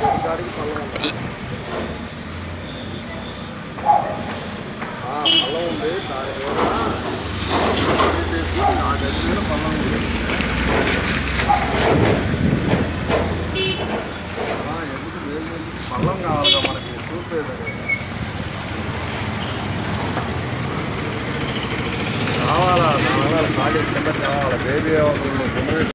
గాడికి పళ్ళం ఉంది. పళ్ళం ఉంది దాని మీద నా దగ్గర పళ్ళం ఉంది. ఎందుకు లేదు పళ్ళం కావాలిగా మనకి చూపేది కావాలా. కాలేజ్ కింద కావాలా బేబీ